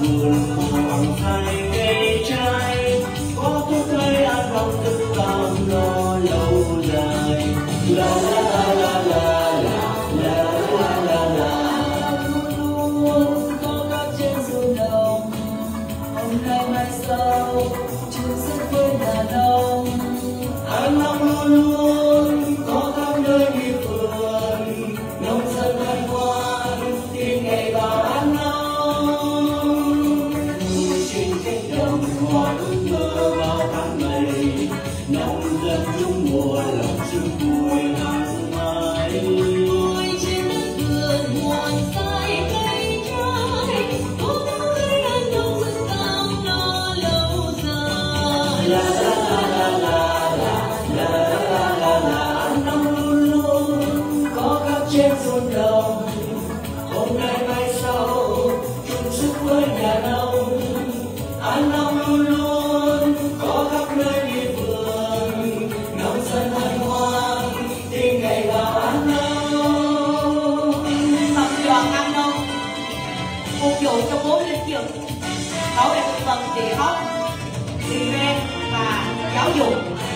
vườn màu thay cây trái, có thuốc cây ăn không thức cam no lâu dài. La la la la la la la la la. Luôn có các trên ruộng đồng, hôm nay mai sau chung sức với đàn ông. Anh Long luôn luôn có khắp nơi đi phường, nông dân hân hoan tìm ngày vào ăn nông. Trên cánh đồng hoa ước mơ bao tháng ngày, nông dân chung mùa lòng chung vui hàng ngày. Vui trên đất vườn muôn sai cây trái, cố gắng lấy ăn nông dân cao no lâu dài. La la la la la la la la. Anh Long luôn luôn có khắp trên ruộng đồng, hôm nay mai sau chung sức với nhà nông. Anh Long luôn luôn có khắp nơi đi vườn, nông dân hân hoan tìm ngày vào ăn nông. Tập đoàn ăn nông phục vụ cho 4 lĩnh vực: bảo vệ thực vật, địa hóc, thủy ven và giáo dục.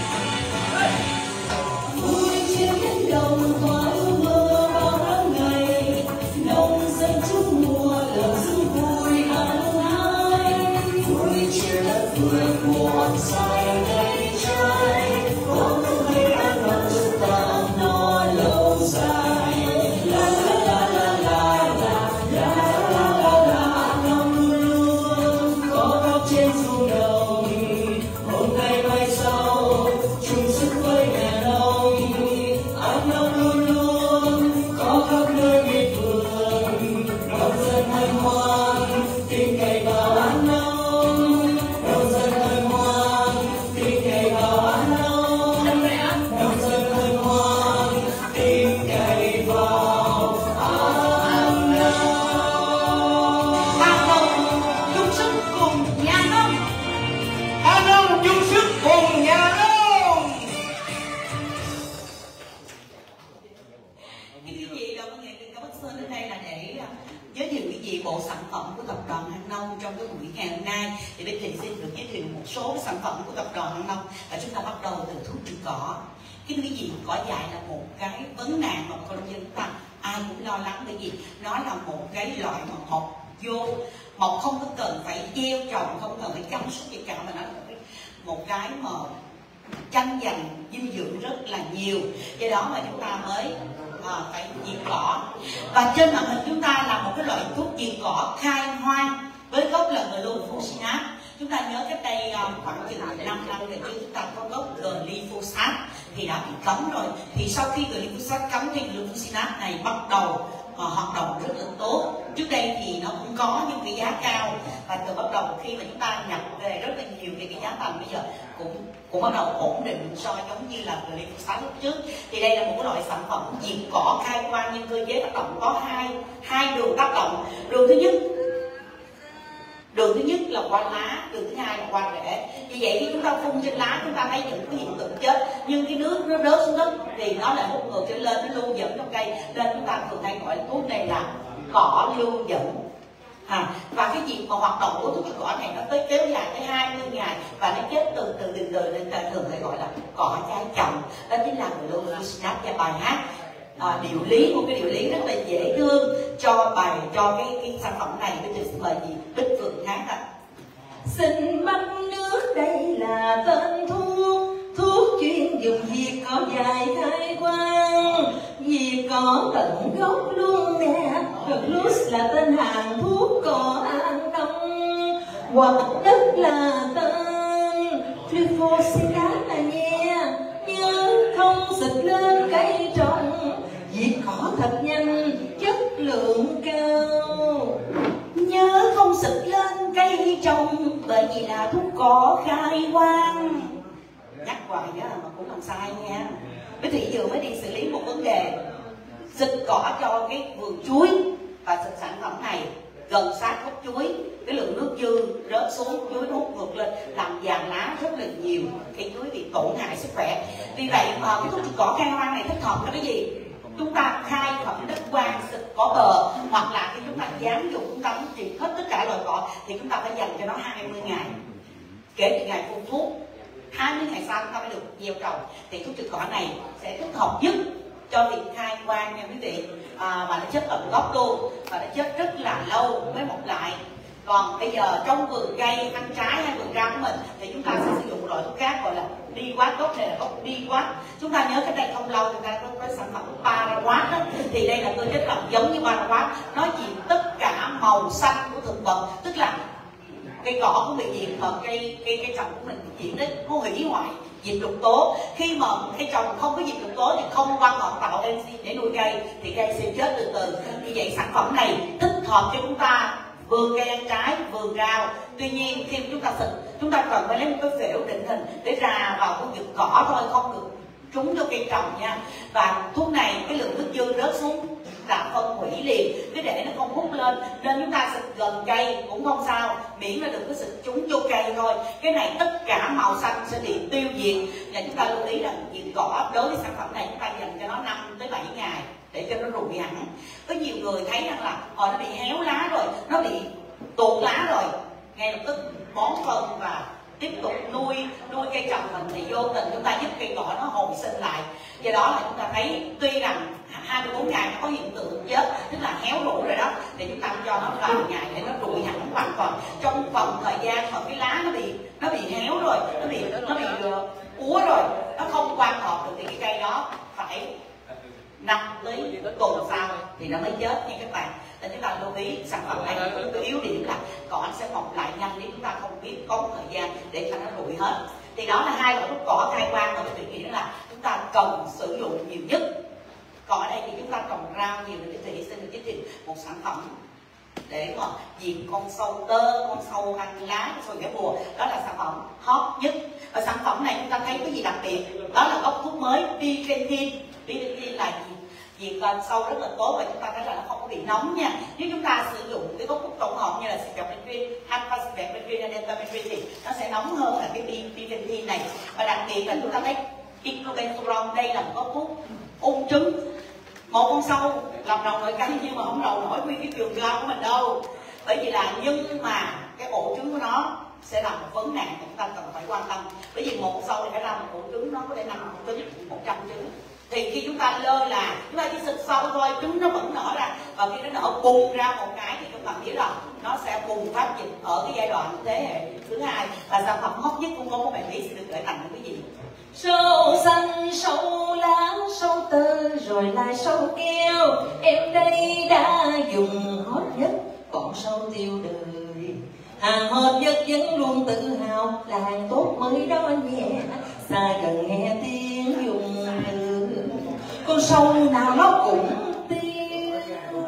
Vui trên cánh đồng hoa ước mơ bao tháng ngày, nông dân chung mùa lòng dung vui hăng hái. Vui trên đất vườn muôn sai cây trái, có nước hay ăn ngon giúp ta no lâu dài. La la la la la la la la la. Anh Long luôn luôn có khắp trên ruộng đồng, hôm nay mai sau chung sức với nhà nông. Anh Long luôn luôn có khắp nơi đi vườn, nông dân hân hoan tìm ngày vào ăn nông. Nông dân hân hoan tìm ngày vào ăn nông. Nông dân hân hoan tìm ngày vào ăn nông. Ăn nông chung sức cùng nhà nông. Ăn nông chung sức cùng nhà nông. Quý vị, Đoàn Văn Nghệ từ Cao Bắc Sơn đến đây là để giới thiệu quý vị bộ sản phẩm của tập đoàn Hằng Nông trong cái buổi ngày hôm nay. Thì bên Thị xin được giới thiệu một số cái sản phẩm của tập đoàn Hằng Nông, và chúng ta bắt đầu từ thuốc trừ cỏ. Cái quý vị, cỏ dại là một cái vấn nạn mà con dân ta ai cũng lo lắng, bởi vì nó là một cái loại mà mọc vô, mọc không có cần phải gieo trồng, không cần phải chăm sóc gì cả, mà nó là một cái mà tranh giành dinh dưỡng rất là nhiều. Do đó mà chúng ta mới phải diệt cỏ. Và trên màn hình chúng ta là một cái loại thuốc diệt cỏ khai hoang với gốc là glyphosate. Chúng ta nhớ cách đây khoảng chừng 15 năm về trước chúng ta có gốc glyphosate thì đã bị cấm rồi. Thì sau khi glyphosate cấm thì glyphosate này bắt đầu hoạt động rất là tốt. Trước đây thì nó cũng có những cái giá cao, và từ bắt đầu khi mà chúng ta nhập về rất là nhiều thì cái giá thành bây giờ cũng bắt đầu ổn định so giống như là glyphosate lúc trước. Thì đây là một cái loại sản phẩm diệt cỏ khai quang, nhưng cơ chế tác động có hai đường tác động. Đường thứ nhất là qua lá, đường thứ hai là qua rễ. Vì vậy khi chúng ta phun trên lá chúng ta thấy những cái hiện tượng chết, nhưng cái nước nó rớt xuống đất thì nó lại hút ngược trở lên, nó lưu dẫn trong cây, nên chúng ta thường hay gọi thuốc này là cỏ lưu dẫn. Và cái việc mà hoạt động của thuốc cỏ này nó tới kéo dài tới 20 ngày và nó chết từ từ nên ta thường hay gọi là cỏ trái chậm. Đó chính là glyphosate. Và bài hát điệu lý, một cái điệu lý rất là dễ thương cho cái sản phẩm này. Bây giờ xin mời chị Bích Phượng hát ạ. Xin bắt nước đây là tên thuốc chuyên dùng diệt cỏ dại khai quang, diệt cỏ tận gốc luôn nè. Plus là tên hàng thuốc cỏ an đông, hoặc đất là tên glyphosate là nghe. Nhớ không xịt lên cây trồng, diệt cỏ thật nhanh chất lượng cao. Nhớ không xịt lên cây trồng, bởi vì là thuốc cỏ khai quang. Nhắc hoài đó mà cũng làm sai nha. Bích Thị vừa mới đi xử lý một vấn đề xịt cỏ cho cái vườn chuối, và xịt sản phẩm này gần sát gốc chuối, cái lượng nước dư rớt xuống, chuối hút ngược lên làm vàng lá rất là nhiều, khi chuối bị tổn hại sức khỏe. Vì vậy cái thuốc trừ cỏ khai hoang này thích hợp cho cái gì? chúng ta khai khẩn đất quan xịt cỏ bờ, hoặc là khi chúng ta giám dụng, chúng ta muốn triệt hết tất cả loài cỏ thì chúng ta phải dành cho nó 20 ngày kể từ ngày phun thuốc. 20 ngày sau chúng ta mới được gieo trồng. Thì thuốc trừ cỏ này sẽ thích hợp nhất cho việc khai quang nha quý vị, và nó chết tận gốc luôn, và nó chết rất là lâu mới mọc lại. Còn bây giờ trong vườn cây ăn trái hay vườn rau của mình thì chúng ta sẽ sử dụng loại thuốc khác gọi là đi quát. Gốc này là gốc đi quát. Chúng ta nhớ cái đây không lâu chúng ta có cái sản phẩm Paraquat đó, thì đây là cơ chế làm giống như Paraquat, nó diệt tất cả màu xanh của thực vật, tức là cây cỏ cũng bị diệt, mà cây trồng của mình bị diệt đấy, nó hủy hoại, diệt độc tố. Khi mà cây trồng không có diệt độc tố thì không quang hợp tạo enzyme để nuôi cây thì cây sẽ chết từ từ. Vì vậy sản phẩm này thích hợp cho chúng ta vườn cây ăn trái, vườn rau. Tuy nhiên khi chúng ta xịt, chúng ta cần phải lấy một cái phễu định hình để rà vào khu vực cỏ thôi, không được trúng cho cây trồng nha. Và thuốc này cái lượng nước dư rớt xuống là phân hủy liền, cái để nó không hút lên, nên chúng ta xịt gần cây cũng không sao, miễn là đừng có xịt trúng vô cây thôi. Cái này tất cả màu xanh sẽ bị tiêu diệt. Và chúng ta lưu ý là diệt cỏ đối với sản phẩm này chúng ta dành cho nó 5 tới 7 ngày để cho nó rụi hẳn. Có nhiều người thấy rằng là nó bị héo lá rồi, nó bị tuột lá rồi, ngay lập tức bón phân và tiếp tục nuôi cây trồng mình, thì vô tình chúng ta giúp cây cỏ nó hồi sinh lại. Do đó là chúng ta thấy tuy rằng 24 ngày nó có hiện tượng chết, tức là héo rũ rồi đó, thì chúng ta cho nó vài ngày để nó rụi hẳn hoàn toàn. Trong vòng thời gian mà cái lá nó bị héo rồi, nó bị úa rồi, nó không quang hợp được thì cái cây đó phải 5 tới tuần sau thì nó mới chết nha các bạn. Nên chúng ta lưu ý sản phẩm này có cái yếu điểm là cỏ sẽ mọc lại nhanh nếu chúng ta không biết có một thời gian để cho nó rụi hết. Thì đó là hai loại thuốc cỏ khai quang mà tôi nghĩ là chúng ta cần sử dụng nhiều nhất. Còn ở đây thì chúng ta trồng rau nhiều thì chị xin được giới thiệu một sản phẩm để mà diệt con sâu tơ, con sâu ăn lá, con sâu vẽ bùa. Đó là sản phẩm hot nhất. Và sản phẩm này chúng ta thấy có gì đặc biệt, đó là gốc thuốc mới Picantin. Picantin là diệt sâu rất là tốt, và chúng ta thấy là nó không có bị nóng nha. Nếu chúng ta sử dụng cái gốc thuốc tổng hợp như là Cimetrin, Ampicillin hay Dentamicrin thì nó sẽ nóng hơn là cái Picantin này. Và đặc biệt là chúng ta thấy Iclobenzoron, đây là một gốc thuốc ung trứng. Một con sâu làm đầu nổi canh nhưng mà không đầu nổi nguyên cái vườn rau của mình đâu, bởi vì là nhưng mà cái ổ trứng của nó sẽ là một vấn nạn mà chúng ta cần phải quan tâm. Bởi vì một con sâu thì phải ra một ổ trứng, nó có thể nằm tới 100 trứng. Thì khi chúng ta lơ là chúng ta chỉ xịt sâu thôi, trứng nó vẫn nở ra, và khi nó nở bùng ra một cái thì các bạn biết là nó sẽ bùng phát dịch ở cái giai đoạn thế hệ thứ hai. Và sản phẩm hot nhất cũng có một bạn lý sẽ được gửi tặng đến quý vị. Sâu xanh, sâu lá, sâu tơ, rồi lại sâu keo. Em đây đã dùng hot nhất, còn sâu tiêu đời. Hàng hot nhất vẫn luôn tự hào, là hàng tốt mới đó nhẹ. Xa gần nghe tiếng dùng từ, con sâu nào nó cũng tiêu.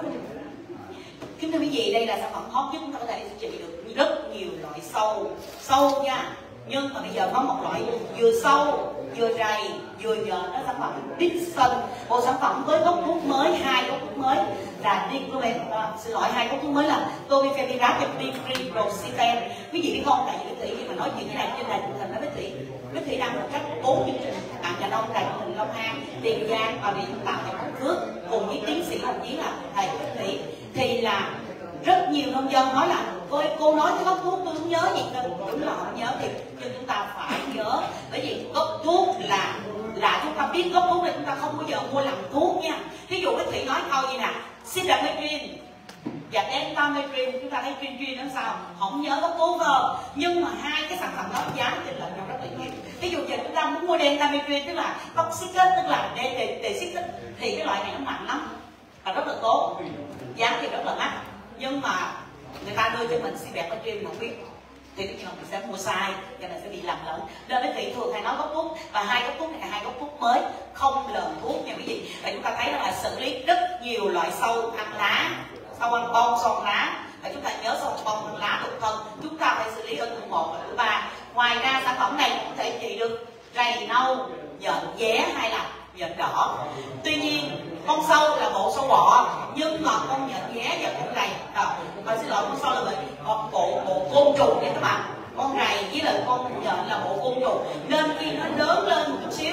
Kính thưa quý vị, đây là sản phẩm hot nhất, chúng ta có thể trị được rất nhiều loại sâu nha. Nhưng mà bây giờ có một loại vừa sâu, vừa rầy, vừa nhện, đó sản phẩm Dixon. Một sản phẩm với gốc thuốc mới, hai gốc thuốc mới là hai gốc thuốc mới là Tobifenirab và Difriprociten. Quý vị biết không, tại vì Bích Thị khi mà nói chuyện như này trên đài truyền hình đó, Bích Thị đang một cách 4 chương trình bạn nhà nông đài truyền hình Long An, Tiền Giang và Điện Tạo và Bình Phước cùng với tiến sĩ đồng chí là thầy Bích Thị, thì là rất nhiều nông dân nói là cô nói cái gốc thuốc tôi không nhớ gì đâu. Đúng là không nhớ thì nhưng chúng ta phải nhớ, bởi vì gốc thuốc là chúng ta biết gốc thuốc này, chúng ta không bao giờ mua làm thuốc nha. Ví dụ Bích Thị nói câu gì nè, Cimetrin và Dentamicrin, chúng ta thấy chuyên nó sao không nhớ gốc thuốc không, nhưng mà hai cái sản phẩm đó giá trên lệch nhau rất là nhiều. Ví dụ giờ chúng ta muốn mua Dentamicrin tức là toxic, tức là DTC, thì cái loại này nó mạnh lắm và rất là tốt, giá thì rất là mắc, nhưng mà người ta đưa cho mình Cimetrin mà không biết thì cái trường mình sẽ mua sai, cho nên sẽ bị lầm lẫn. Nên Bích Thị thường hay nói gốc thuốc, và hai gốc thuốc này là hai gốc thuốc mới, không lờn thuốc nha quý vị. Và chúng ta thấy là xử lý rất nhiều loại sâu ăn lá, sâu ăn bông, sâu ăn lá. Và chúng ta nhớ sâu ăn bông, ăn lá, đục thân, chúng ta phải xử lý ở thứ 1 và thứ 3. Ngoài ra sản phẩm này cũng có thể trị được rầy nâu, nhện vé hay là nhện đỏ. Tuy nhiên con sâu là bộ sâu bọ, nhưng mà con nhện vé và con rầy xin lỗi, con sâu là bộ côn trùng nha các bạn. Con rầy với lại con nhện là bộ côn trùng, nên khi nó lớn lên một chút xíu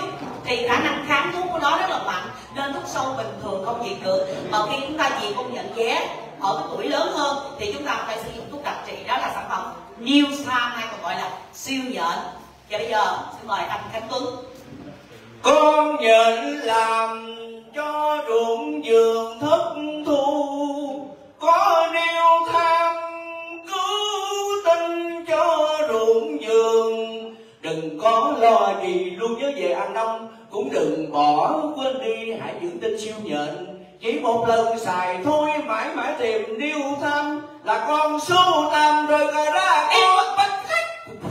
thì khả năng kháng thuốc của nó rất là mạnh, nên thuốc sâu bình thường không diệt được. Mà khi chúng ta diệt công nhận vé ở cái tuổi lớn hơn thì chúng ta phải sử dụng thuốc đặc trị, đó là sản phẩm New Sam hay còn gọi là siêu nhện. Và bây giờ xin mời anh Khánh Tuấn. Con nhện làm cho ruộng vườn thất thu, có neo tham cứu tinh cho ruộng vườn. Đừng có lo gì, luôn nhớ về ăn nông, cũng đừng bỏ quên đi hãy giữ tinh siêu nhện. Chỉ một lần xài thôi, mãi mãi tìm điêu tham, là con số 8 rồi ra có bắt khách.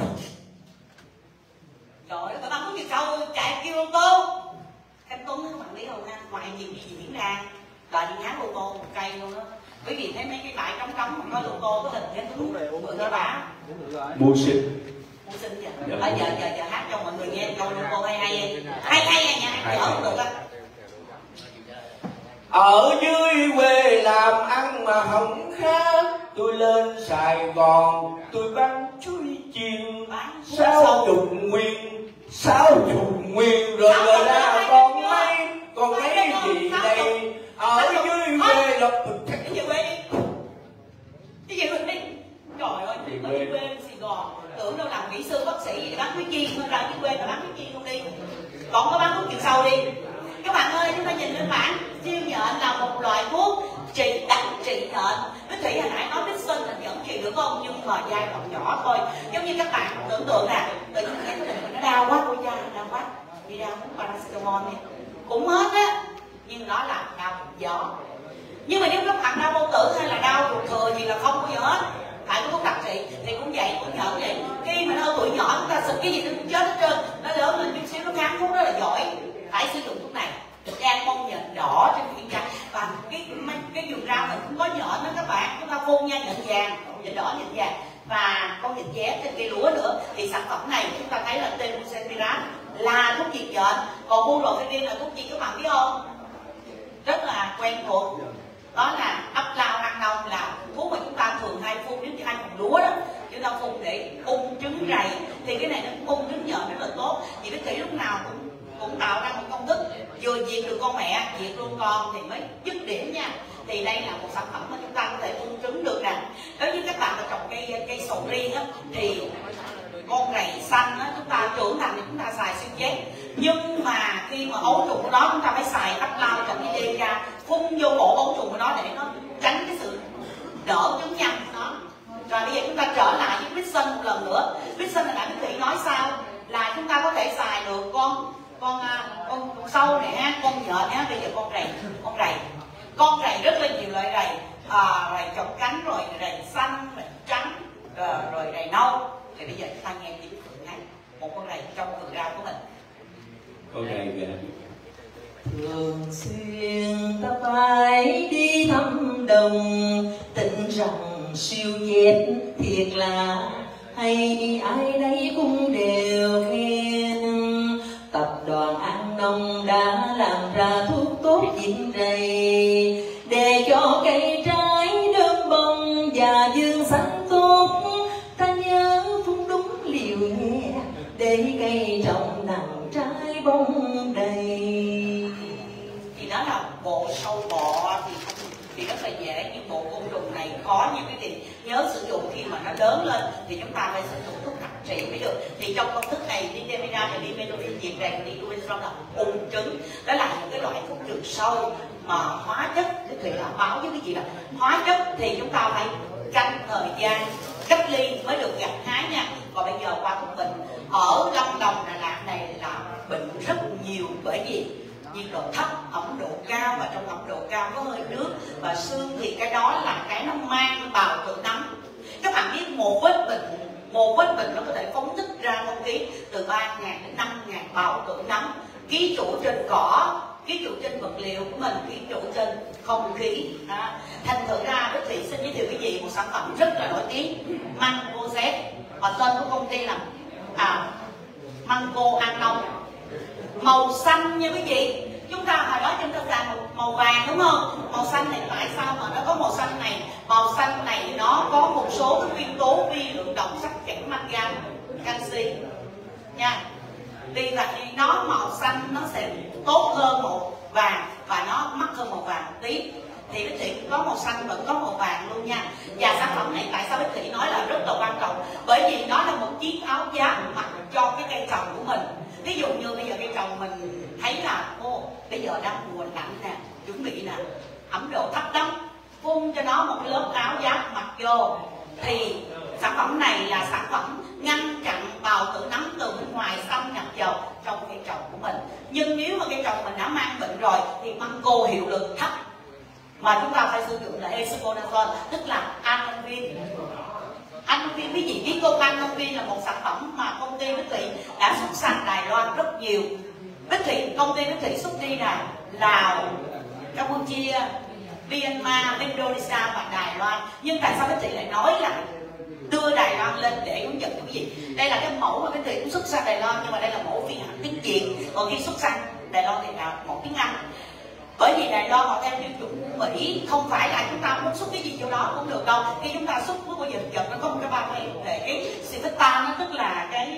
Trời ơi, các bạn có việc sao chạy kêu ô tô. Khánh Tuấn các bạn biết không ha, ngoài nhiều gì diễn ra là đi ngán ô tô một cây luôn đó. Quý vị thấy mấy cái bãi trống trống mà có ô tô có hình Khánh Tuấn vừa cái bả Mua sinh. mua sinh vậy. Ở giờ hát cho mọi người nghe câu ô tô hay nha, dở được á. Ở dưới quê làm ăn mà không khác, tôi lên Sài Gòn tôi bán chuối chiên 60 nguyên rồi rồi ra còn mấy gì đây. Ở dưới quê là cái gì quê đi, trời ơi, ở dưới quê Sài Gòn tưởng đâu làm kỹ sư bác sĩ gì bán chuối chiên thôi, ra dưới quê mà bán chuối chiên không đi, còn có bán thuốc trừ sâu đi. Các bạn ơi, chúng ta nhìn lên bảng, siêu nhện là một loại thuốc trị đặc trị nhện. Bích Thủy hồi nãy nói Dixon là vẫn trị được không, nhưng mà giai đoạn nhỏ thôi. Giống như các bạn tưởng tượng nè, tự nhiên nghe cái mình nó đau quá, ôi da đau quá, đi ra uống paracetamol đi cũng hết á, nhưng nó là đau gió. Nhưng mà nếu các bạn đau bao tử hay là đau ruột thừa gì là không có gì hết, phải có thuốc đặc trị thì cũng vậy, cũng nhện vậy. Khi mà nó ở tuổi nhỏ chúng ta xịt cái gì nó cũng chết hết trơn, nó lớn lên chút xíu nó kháng thuốc rất là giỏi, phải sử dụng thuốc này. Đang bông nhện đỏ trên viên da, và cái vùng rau mình cũng có nhện đó các bạn, chúng ta phun nha, nhện vàng, nhện đỏ, nhện vàng và con nhện vé trên cây lúa nữa. Thì sản phẩm này chúng ta thấy là tên Bucentirat là thuốc diệt nhện, còn Bupropion là thuốc gì các bạn biết không? Rất là quen thuộc, đó là ấp lao ăn nông, là thuốc mà chúng ta thường hay phun đến hai vùng lúa đó, chúng ta phun để ung trứng rầy. Thì cái này nó ung trứng nhện rất là tốt, vì Bích Thủy lúc nào cũng tạo ra một công thức vừa diệt được con mẹ, diệt luôn con thì mới dứt điểm nha. Thì đây là một sản phẩm mà chúng ta có thể ung trứng được nè. Nếu như các bạn trồng cây sầu riêng á, thì con rầy xanh á, chúng ta trưởng thành thì chúng ta xài siêu chết, nhưng mà khi mà ấu trùng của nó chúng ta phải xài ấp lao trong cái đêm ra, phun vô cổ ấu trùng của nó để nó tránh cái sự đỡ trứng nhăn của nó. Rồi bây giờ chúng ta trở lại với Vixen một lần nữa. Vixen là nãy Bích Thủy nói sao là chúng ta có thể xài được con sâu này ha, con nhện ha. Bây giờ con rầy rất là nhiều loại rầy, rầy chọc cánh, rồi rầy xanh, rầy trắng, rồi rầy nâu. Thì bây giờ chúng ta nghe chị Phượng hát một con rầy trong vườn rau của mình. con rầy kìa. Thường xuyên ta phải đi thăm đồng, tin rằng siêu dép thiệt là hay, ai đây cũng đều khen. Tập đoàn An Nông đã làm ra thuốc tốt diệt rầy, để cho cây trái đơm bông và vườn xanh tốt. Ta nhớ phun đúng liều nhẹ, để cây trồng nặng trái bông đầy. Thì đó là bộ sâu bọ thì rất là dễ, nhưng bộ côn trùng này khó như cái gì. Nhớ sử dụng khi mà nó lớn lên thì chúng ta phải sử dụng thuốc đặc trị mới được. Thì trong công thức này Didemira và Dimethyl diệt rầy và Dimethyl là ung trứng. Đó là những cái loại thuốc trừ sâu mà hóa chất, cái thủy là báo với cái gì là hóa chất thì chúng ta phải canh thời gian cách ly mới được gặt hái nha. Còn bây giờ qua thuốc bệnh ở Lâm Đồng, Đà Lạt này là bệnh rất nhiều, bởi vì nhiệt độ thấp, ẩm độ cao, và trong ẩm độ cao có hơi nước và sương, thì cái đó là cái nó mang bào tử nấm. Các bạn biết một vết bệnh nó có thể phóng thích ra không khí từ 3.000 đến 5.000 bào tử nấm, ký chủ trên cỏ, ký chủ trên vật liệu của mình, ký chủ trên không khí. Thành thử ra Bích Thủy xin giới thiệu quý vị một sản phẩm rất là nổi tiếng, Mango Z, và tên của công ty là Mango An Nông. Màu xanh nha quý vị. Chúng ta hồi đó chúng ta xài màu vàng đúng không? Màu xanh này tại sao mà nó có màu xanh này? Màu xanh này nó có một số cái nguyên tố vi lượng đồng sắt, kẽm, mangan, canxi nha. Đi và nó màu xanh nó sẽ tốt hơn màu vàng và nó mắc hơn màu vàng một tí. Thì Bích Thủy có màu xanh vẫn có màu vàng luôn nha. Và sản phẩm này tại sao Bích Thủy nói là rất là quan trọng, bởi vì nó là một chiếc áo giáp mặc cho cái cây trồng của mình. Ví dụ như bây giờ cây trồng mình thấy là bây giờ đang mùa lạnh nè, chuẩn bị nè, ẩm độ thấp lắm, phun cho nó một cái lớp áo giáp mặc vô. Thì sản phẩm này là sản phẩm ngăn chặn bào tử nấm từ bên ngoài xâm nhập vào trong cây trồng của mình. Nhưng nếu mà cây trồng mình đã mang bệnh rồi thì măng cô hiệu lực thấp, mà chúng ta phải sử dụng là hexaconazole, tức là Anonvin. Anonvin, quý vị biết không? Anonvin là một sản phẩm mà công ty Bích Thủy đã xuất sang Đài Loan rất nhiều. Công ty Bích Thủy xuất đi là Lào, Campuchia, Myanmar, Indonesia và Đài Loan. Nhưng tại sao Bích Thủy lại nói là đưa Đài Loan lên để hướng dẫn quý vị? Đây là cái mẫu mà Bích Thủy cũng xuất sang Đài Loan, nhưng mà đây là mẫu phiên bản tiếng Việt, còn khi xuất sang Đài Loan thì là mẫu tiếng Anh. Bởi vì Đài Loan họ theo tiêu chuẩn của Mỹ, không phải là chúng ta muốn xuất cái gì vô đó cũng được đâu. Khi chúng ta xuất với dịch vật nó có một cái ba về cái Civetta, nó tức là cái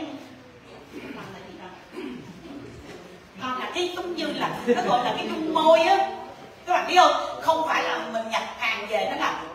cái giống như là nó gọi là cái dung môi á, các bạn biết không? Không phải là mình nhập hàng về nó là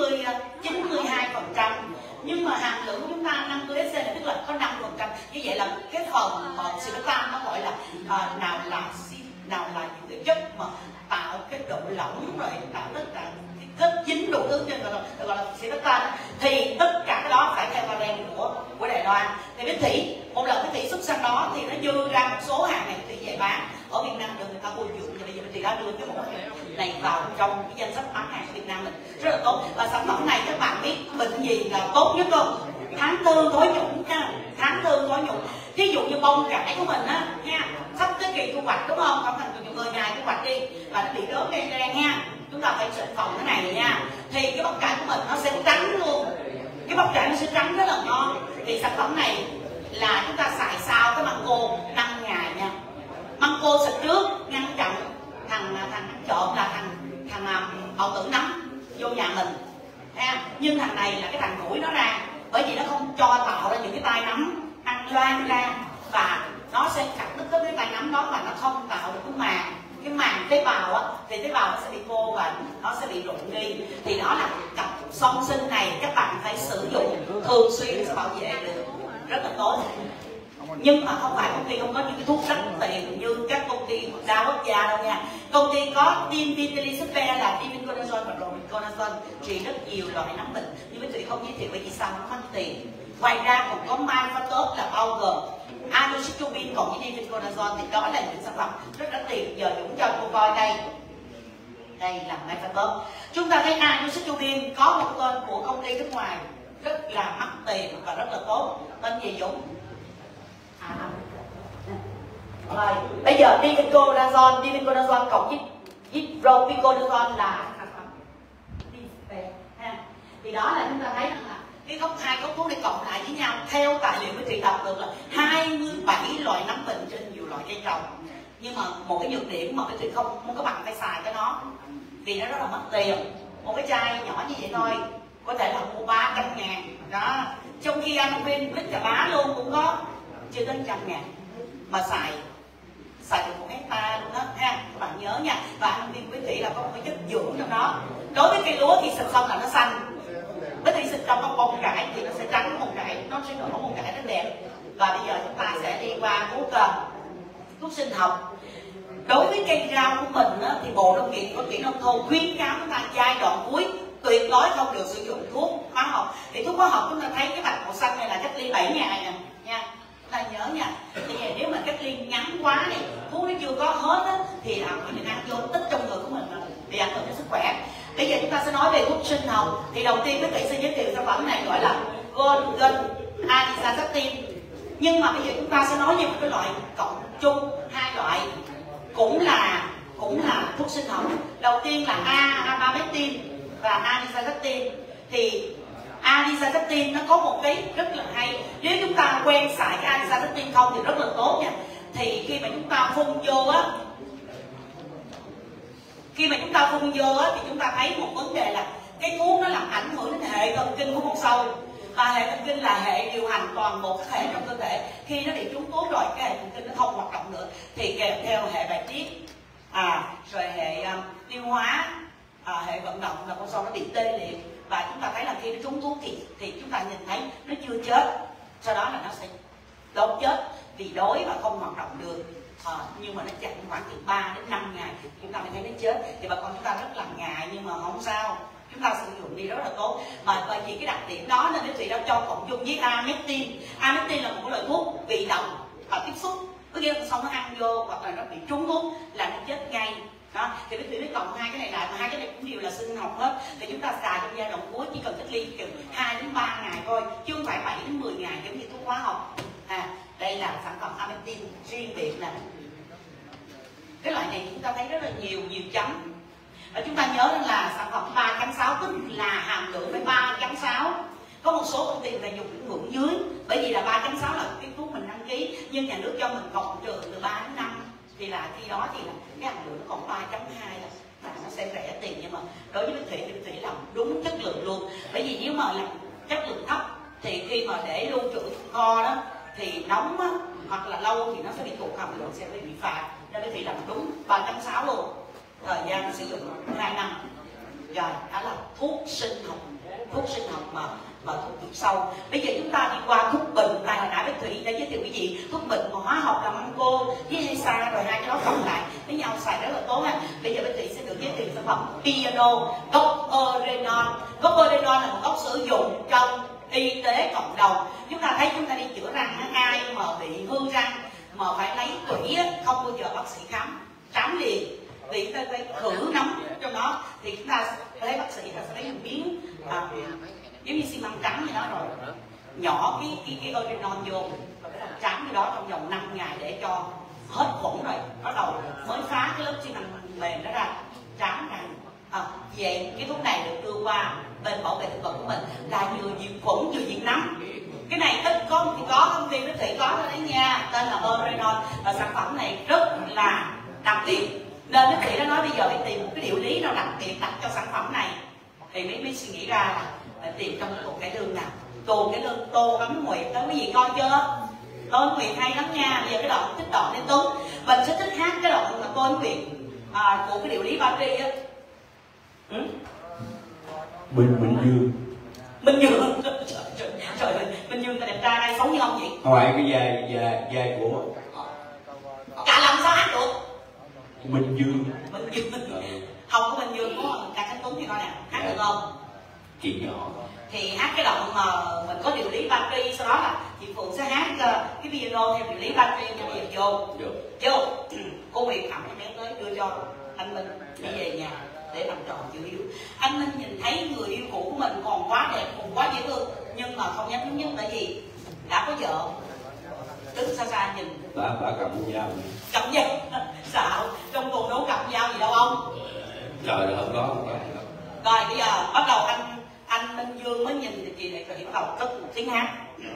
92%, nhưng mà hàm lượng của chúng ta 50 SC là tức là có 5%. Như vậy là cái phần mà Civetta nó gọi là nào là những cái chất mà tạo cái độ lỏng rồi tạo tất cả cái kết dính đủ thứ trên gọi là Civetta, thì tất cả cái đó phải theo patent của Đài Loan. Thì Bích Thủy một lần Bích Thủy xuất sang đó thì nó dư ra một số hàng này Bích Thủy về bán ở Việt Nam được người ta ưa chuộng, thì bây giờ Bích Thủy đã đưa cái mẫu này vào trong cái danh sách bán hàng của Việt Nam mình rất là tốt. Và sản phẩm này các bạn biết bệnh gì là tốt nhất không? Tháng tư thối nhũng nha, tháng tư thối nhũng. Ví dụ như bông cải của mình á nha, sắp tới kỳ thu hoạch đúng không? Khoảng thành 10 ngày thu hoạch đi và nó bị đốm đen đen nha, chúng ta phải xịt phòng cái này nha, thì cái bông cải của mình nó sẽ trắng luôn, cái bông cải nó sẽ trắng rất là ngon. Thì sản phẩm này là chúng ta xài sau cái măng cô 5 ngày nha. Măng cô xịt trước ngăn chặn thằng trộm là thằng bào tử nấm vô nhà mình ha. Nhưng thằng này là cái thằng đuổi nó ra, bởi vì nó không cho tạo ra những cái tai nấm ăn loan ra, và nó sẽ chặt đứt cái tai nấm đó và nó không tạo được cái màng tế bào á, thì tế bào nó sẽ bị khô và nó sẽ bị rụng đi. Thì đó là cặp song sinh này các bạn phải sử dụng thường xuyên sẽ bảo vệ được rất là tốt. Nhưng mà không phải công ty không có những cái thuốc đắt tiền như các công ty đa quốc gia đâu nha. Công ty có Team Vitalispe là Divinconazole và Robiconazole trị rất nhiều loại nấm bệnh, nhưng Bích Thủy không giới thiệu bởi vì sao nó mắc tiền. Ngoài ra còn có Myfatos là bao gồm Anisitobin cộng với Divinconazole, thì đó là những sản phẩm rất đắt tiền. Giờ Dũng cho cô coi đây, đây là Myfatos. Chúng ta thấy Anisitobin có một tên của công ty nước ngoài rất là mắc tiền và rất là tốt, tên gì Dũng? Rồi, bây giờ Divinconazole cộng với Robiconazole là thì đó là chúng ta thấy rằng là cái hai gốc thuốc này cộng lại với nhau, theo tài liệu Bích Thủy đọc được là 27 loại nấm bệnh trên nhiều loại cây trồng. Nhưng mà một cái nhược điểm mà Bích Thủy không có bạn phải xài cái nó vì nó rất là mất tiền. Một cái chai nhỏ như vậy thôi có thể là mua 300.000 đó, trong khi Anonvin Bích Trà Bá luôn cũng có chưa đến 100.000 mà xài được 1 hectare luôn đó ha, các bạn nhớ nha. Và Anonvin Bích Thủy là có một cái chất dưỡng trong đó. Đối với cây lúa thì xịt xong là nó xanh, Bích Thủy xịt trong bông cải thì nó sẽ trắng bông cải, nó sẽ nở bông cải rất đẹp. Và bây giờ chúng ta sẽ đi qua thuốc sinh học. Đối với cây rau của mình á, thì Bộ Nông nghiệp Phát triển Nông thôn khuyến cáo chúng ta giai đoạn cuối tuyệt đối không được sử dụng thuốc hóa học. Thì thuốc hóa học chúng ta thấy cái bạch màu xanh này là cách ly 7 ngày nè nha, chúng ta nhớ nha. Thì nếu mà cách ly ngắn quá này, thuốc nó chưa có hết á, thì làm mình ăn vô tích trong người của mình bị ảnh hưởng đến sức khỏe. Bây giờ chúng ta sẽ nói về thuốc sinh học. Thì đầu tiên Bích Thủy sẽ giới thiệu sản phẩm này gọi là Golden Anisactin. Nhưng mà bây giờ chúng ta sẽ nói về một cái loại cộng chung, hai loại cũng là thuốc sinh học. Đầu tiên là Abamectin và Anisactin. Thì Anisactin nó có một cái rất là hay, nếu chúng ta quen xài cái Anisactin không thì rất là tốt nha. Thì khi mà chúng ta phun vô á, thì chúng ta thấy một vấn đề là cái thuốc nó làm ảnh hưởng đến hệ thần kinh của con sâu. Và hệ thần kinh là hệ điều hành toàn bộ các hệ trong cơ thể. Khi nó bị trúng tố rồi, cái hệ thần kinh nó không hoạt động nữa thì kèm theo hệ bài tiết, rồi hệ tiêu hóa, hệ vận động là con sâu nó bị tê liệt. Và chúng ta thấy là khi nó trúng thuốc thì chúng ta nhìn thấy nó chưa chết, sau đó là nó sẽ đốt chết vì đói và không hoạt động được. Nhưng mà nó chậm khoảng từ 3 đến 5 ngày chúng ta mới thấy nó chết. Thì bà con chúng ta rất là ngại, nhưng mà không sao, chúng ta sử dụng đi rất là tốt. Mà bởi vì cái đặc điểm đó nên Đức Thủy đã cho cộng chung với amectin. Amectin là một loại thuốc bị động và tiếp xúc, có nghĩa là xong nó ăn vô hoặc là nó bị trúng thuốc là nó chết ngay. Đó, thì Đức Thủy mới cộng hai cái này lại, mà hai cái này cũng đều là sinh học hết. Thì chúng ta xài trong giai đoạn cuối chỉ cần cách ly chừng 2 đến 3 ngày thôi, chứ không phải 7 đến 10 ngày giống như thuốc hóa học. Đây là sản phẩm amectin riêng biệt nè. Cái loại này chúng ta thấy rất là nhiều chấm. Và chúng ta nhớ rằng là sản phẩm 3.6 tức là hàm lượng với 3.6. Có một số công ty người ta dùng cái ngưỡng dưới, bởi vì là 3.6 là cái thuốc mình đăng ký, nhưng nhà nước cho mình cộng trừ từ 3 đến 5. Thì là khi đó thì là cái hàm lượng nó còn 3.2 là nó sẽ rẻ tiền. Nhưng mà đối với Đức Thủy thì Đức Thủy làm đúng chất lượng luôn. Bởi vì nếu mà làm chất lượng thấp thì khi mà để lưu trữ kho đó thì nóng á, hoặc là lâu thì nó sẽ bị tụt hàm lượng, sẽ bị phạt. Nên Đức Thủy làm đúng 3.6 luôn. Thời gian sử dụng 2 năm. Rồi, đó là thuốc sinh học mà thuốc sâu. Bây giờ chúng ta đi qua thuốc bình. Tại hồi nãy Bích Thủy đã giới thiệu cái gì? Thuốc bình mà hóa học là măng cô với Hesa, rồi hai cái đó cộng lại với nhau xài rất là tốt ha. Bây giờ Bích Thủy sẽ được giới thiệu sản phẩm Piano gốc Orenon. Gốc Orenon là một gốc sử dụng trong y tế cộng đồng. Chúng ta thấy chúng ta đi chữa răng, ai mà bị hư răng mà phải lấy tủy không bao giờ bác sĩ khám liền, vì chúng ta phải khử nóng trong đó. Thì chúng ta thấy bác sĩ ta sẽ lấy một miếng giống như xi măng trắng vậy đó, rồi nhỏ cái Orenon vô và cái trắng cái đó trong vòng 5 ngày để cho hết khuẩn, rồi bắt đầu mới phá cái lớp xi măng mềm đó ra, trắng này. Vậy cái thuốc này được đưa qua bên bảo vệ thực vật của mình là vừa diệt khuẩn vừa diệt nấm. Cái này ít có thì có, công ty Đức Thủy có rồi đấy nha, tên là Orenon. Và sản phẩm này rất là đặc biệt, nên Đức Thủy đã nói bây giờ phải tìm một cái điệu lý nào đặc biệt đặt cho sản phẩm này. Thì mới suy nghĩ ra là tìm trong một cái lương nào. Tô Cấm Nguyệt đó, quý vị coi chưa? Tô Cấm Nguyệt hay lắm nha. Bây giờ cái đoạn thích đoạn nên Tuấn mình sẽ thích hát cái đoạn mà Tô Cấm Nguyệt của cái điệu lý Ba Tri á. Bình Dương. Trời ơi, Bình Dương ta đẹp trai đây, xấu như ông vậy? Không phải cái vai của Cả lòng sao hát được? Bình Dương. Không có Bình Dương có cả Khánh Tuấn thì coi nè, hát được không? Chị nhỏ. Thì hát cái đoạn mà mình có điệu lý Ba Tri, sau đó là chị Phượng sẽ hát cái piano theo điệu lý Ba Tri cho bây giờ vô. Cô Nguyệt Thẩm em bé tới đưa cho anh Minh đi về nhà để làm tròn chữ hiếu. Anh Minh nhìn thấy người yêu cũ của mình còn quá đẹp, còn quá dễ thương, nhưng mà không dám nhúng tại vì đã có vợ. Đứng xa nhìn Bà cầm dao. Cầm dao xạo trong tuần đấu cầm dao gì đâu ông. Trời ơi, không có. Rồi bây giờ bắt đầu anh Minh Dương mới nhìn thì chị lại phải bắt đầu cất một tiếng hát.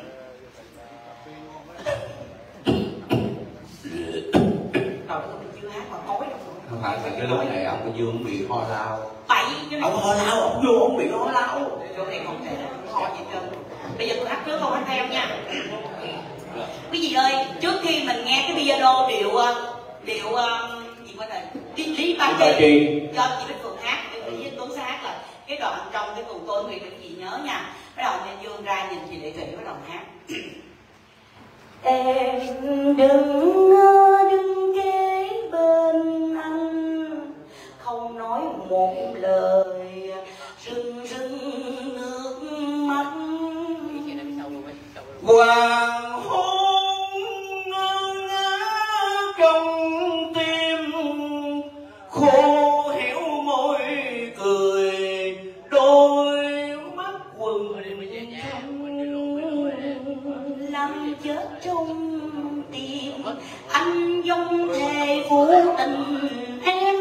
Rồi Minh Dương hát mà tối đâu. Không phải cái lúc này ông Minh Dương bị ho lao. Bậy chứ này. Ông ho lao, ông vô ông bị ho lao. Chỗ này không thể ho gì trơn. Bây giờ tôi hát trước không hát theo nha. Quý vị ơi, trước khi mình nghe cái piano điệu gì quên rồi, Lý Ba Tri cho chị Bích Phượng hát, với Tuấn sẽ hát là cái đoạn trong cái tuần tôi nguyện quý vị nhớ nha. Bắt đầu Nhân Dương ra nhìn chị Lệ Thủy bắt đầu hát. Em đứng kế bên anh, không nói một lời, rưng nước mắt. Hoàng hôn ngơ ngác trong tim, khô héo môi cười, đôi mắt quầng làm chết trong tim anh dông thề phụ tình em.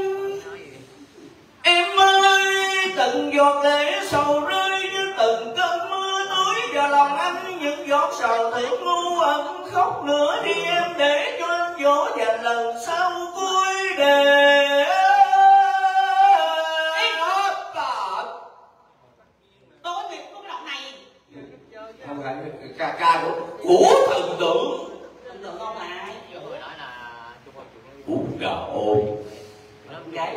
Em ơi, từng giọt lệ sầu rơi như từng cơn mưa tưới vào lòng anh, những giọt sầu thương ngu ẩn khóc nữa đi em, để cho anh dỗ dành lần sau cuối đời. Tôi việc có cái đoạn này ca của thần tượng. Thần tượng con lại. Út gà ôm. Gái.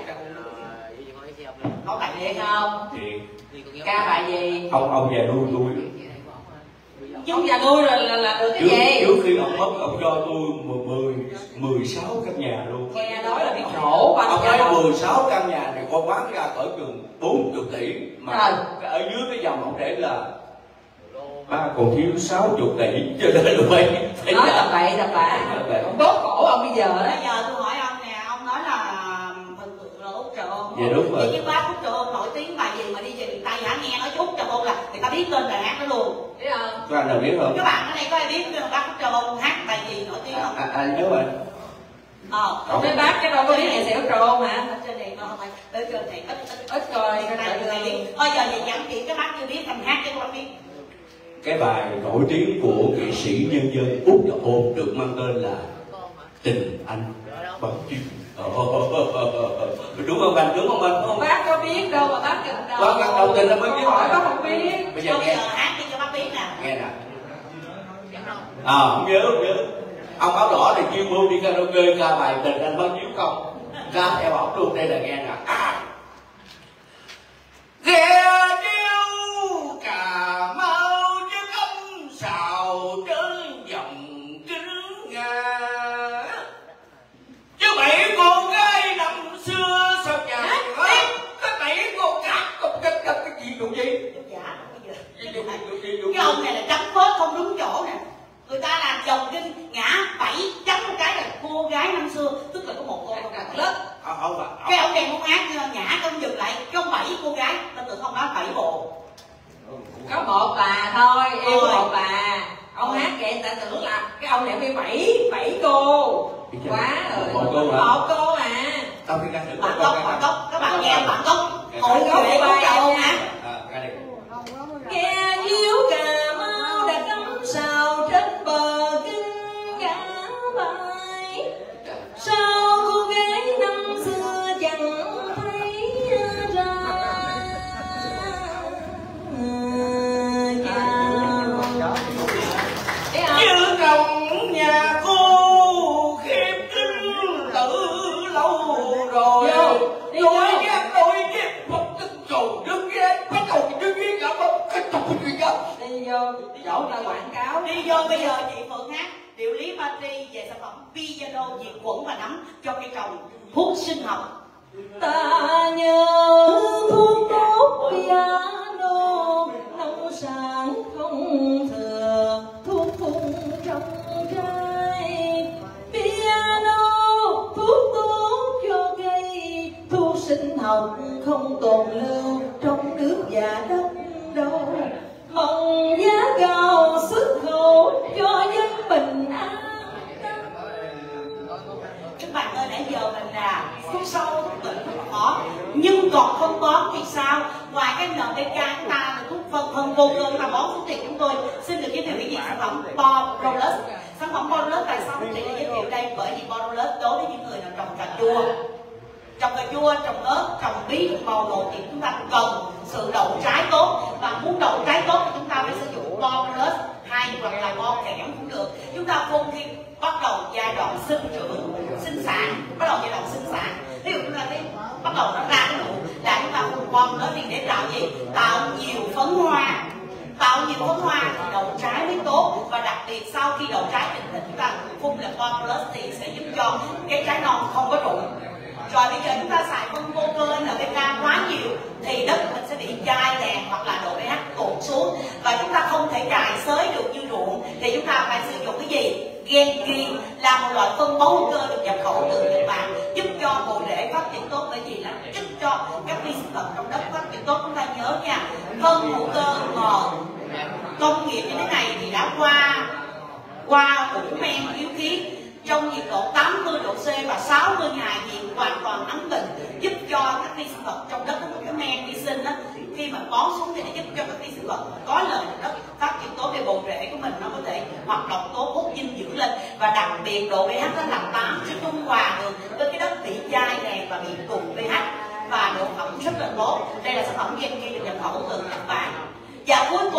Có bài gì không? Thì Ca bài gì? ông về nuôi. Chúng già nuôi rồi là được cái gì? Trước khi ông mất, ông cho tôi 16 căn nhà luôn. Nghe nói là biết sổ. Ông nói 16 căn nhà thì con bán ra cỡ chừng 40 tỷ. Mà ở dưới cái dòng ông để là ba còn thiếu 60 tỷ, cho nên là phải nói là vậy là bạ. Ông đốt cổ ông bây giờ đó. Bây giờ tôi hỏi ông nè, ông nói là thần tượng là Út Trợ Ôn. Dạ đúng rồi. Vậy chứ bác Út Trợ Ôn nổi tiếng bài gì mà đi về miền Tây hả, nghe nói Út Trợ Ôn là người ta biết tên bài hát đó luôn. Biết không? Các anh nào biết không? Các bạn ở đây có ai biết bác Út Trợ Ôn hát bài gì nổi tiếng không? Anh nhớ rồi. Cái bác cái đâu có biết nghệ sĩ Út Trợ Ôn hả? Ở trên này không phải, ở trên này ít rồi. Thôi giờ thì nhắn chuyện các bác chưa biết thành hát cho các bác biết. Cái bài nổi tiếng của nghệ sĩ nhân dân Út Trợ Ôn được mang tên là Tình Anh Bắn Chim. Đúng không anh? Đúng không anh? Bác có biết đâu mà bác gần đâu. Bác gần đầu tình là mới biết. Hỏi bác không biết. Bây giờ Bây nghe. giờ hát đi cho bác biết nè. Nghe nè. Không nhớ. Ông áo đỏ thì chuyên môn đi karaoke ca bài Tình Anh Bắn Chim không? Ca theo ổng luôn, đây là nghe nè. Ghe điêu Cà Mau chứ không xào trên dòng kính Nga. Chứ bảy cô gái năm xưa sao chàng cái bảy cô cái gì đủ gì? Dạ, cái ông này là chấm phớt không đúng chỗ nè. Người ta làm dòng kinh ngã 7 chấm một cái là cô gái năm xưa, tức là có một cô không cần lớp. Cái ông này không hát ngã không dừng lại, cái ông 7 cô gái, ta tưởng không nói 7 bộ. Có một bà thôi, yêu một bà. Ông hát vậy người ta tưởng là cái ông này phải 7 cô. Quá rồi. Một cô à. Bản gốc, các bạn nghe bản gốc. Hội nghệ của cậu hả? Nghe diếu Cà Mau đã cắm sào trên bờ kinh ngã bài. Sao cô gái năm xưa chẳng thấy ra. Như trong nhà cô khiếp kính tử lâu rồi. Đôi dép một tức cầu đứng ghế bắt đầu đứng ghế cả một cái tập cái gì đó. Đi vô chỗ ta quảng cáo. Đi vô bây giờ chị Phượng hát điệu lý Matri về sản phẩm piano diệt khuẩn và nấm cho cây trồng thuốc sinh học. Ta nhớ thuốc tốt piano nông sản không thừa thuốc phun trong trái. Piano thuốc tốt cho cây, thuốc sinh học không tồn lưu trong nước và đất đâu. Mong giá cao xuất khẩu cho dân bình an. Các bạn ơi, nãy giờ mình là thuốc sâu, thuốc bệnh, thuốc khó, nhưng còn phân bón thì sao? Ngoài cái NPK chúng ta là thuốc phân vô cơ chúng ta bón thuốc thì chúng tôi xin được giới thiệu cái gì sản phẩm Borolus. Sản phẩm Borolus tại sao chị lại giới thiệu đây? Bởi vì Borolus đối với những người nào trồng cà chua, trồng ớt, trồng bí, trồng bầu đồ thì chúng ta cần sự đậu trái tốt, và muốn đậu trái tốt thì chúng ta phải sử dụng Borolus hay hoặc là bo kẽm cũng được. Chúng ta phun khi bắt đầu giai đoạn sinh trưởng, sinh sản, ví dụ như là cái bắt đầu nó ra cái nụ là chúng ta phun bom nó thì để tạo gì? Tạo nhiều phấn hoa thì đậu trái mới tốt, và đặc biệt sau khi đậu trái thì chúng ta phun là Borolus thì sẽ giúp cho cái trái non không có rụng. Rồi bây giờ chúng ta xài phân vô cơ NPK quá nhiều thì đất mình sẽ bị chai lèn hoặc là độ pH tụt xuống, và chúng ta không thể cài xới được như ruộng, thì chúng ta phải sử dụng cái gì? Genki là một loại phân bón hữu cơ được nhập khẩu từ Nhật Bản, giúp cho bộ rễ phát triển tốt, bởi vì là giúp cho các vi sinh vật trong đất phát triển tốt. Chúng ta nhớ nha, phân hữu cơ ngọt công nghiệp như thế này thì đã qua ủ men yếu khí trong nhiệt độ 80 độ C và 60 ngày thì hoàn toàn ấm định, giúp cho các vi sinh vật trong đất có một cái men vi sinh đó, khi mà bón xuống thì nó giúp cho các vi sinh vật có lợi trong đất phát triển tốt, để bộ rễ của mình nó có thể hoạt động tốt, hút dinh dưỡng lên, và đặc biệt độ pH nó là 8 chứ trung hòa được với cái đất bị chai lèn và bị tụt pH, và độ ẩm rất là tốt. Đây là sản phẩm Genki được nhập khẩu từ Nhật Bản. Và cuối cùng để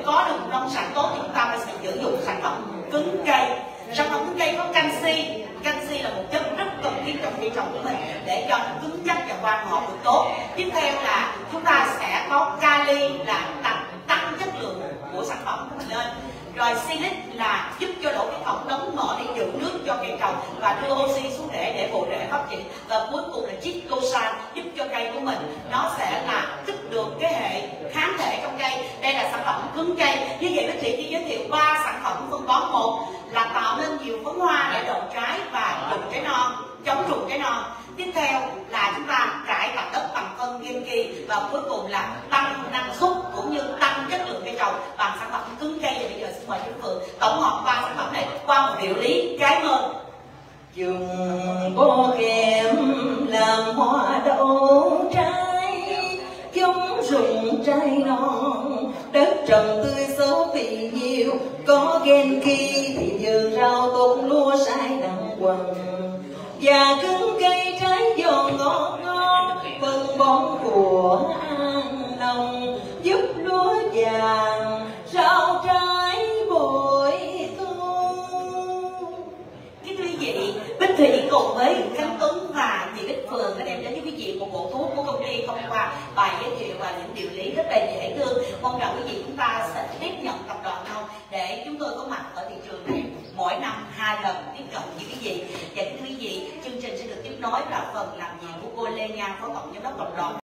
có được một nông sản tốt thì chúng ta phải sử dụng sản phẩm cứng cây. Sản phẩm cứng cây có canxi. Canxi là một chất rất cần thiết trong cây trồng của mình để cho nó cứng chắc và hoa ngọt được tốt. Tiếp theo là chúng ta sẽ có kali là tăng chất lượng của sản phẩm của mình lên. Rồi silic là giúp cho lỗ cái cọng đóng mỏ để giữ nước cho cây trồng và đưa oxy xuống rễ để bộ rễ phát triển. Và cuối cùng là chitosan giúp cho cây của mình nó sẽ là kích được cái hệ kháng thể trong cây. Đây là sản phẩm cứng cây. Như vậy Bích Thị chỉ giới thiệu 3 sản phẩm phân bón. Một là tạo nên nhiều phấn hoa để đậu trái và rụng trái non, chống rụng trái non. Tiếp theo là chúng ta cải tạo đất bằng phân Genki và cuối cùng là tăng năng suất cũng như tăng chất lượng cây trồng bằng sản phẩm cứng cây. Và bây giờ xin mời Trung Phượng tổng hợp 3 sản phẩm này qua một điệu lý cái mơn. Dùng bó kem làm hoa đậu trái, giống rụng trái non, đất trồng tươi xấu vì nhiều, có Genki thì vườn rau tốt lúa sai đặng quần, và cứng cây trái giòn ngọt ngon, phân bón của An Nông giúp lúa vàng rau trái bội thu. Kính quý vị, Bích Thị cùng với Khánh Tuấn và chị Bích Phượng đã đem đến cho quý vị một bộ thuốc của công ty thông qua bài giới thiệu và những điều lý rất là dễ thương. Mong rằng quý vị chúng ta sẽ tiếp nhận tập đoàn Nông để chúng tôi có mặt ở thị trường này mỗi năm 2 lần tiếp cận với quý vị. Và kính quý vị, chương trình sẽ được tiếp nối là phần làm việc của cô Lê Nhan, phó tổng giám đốc tập đoàn.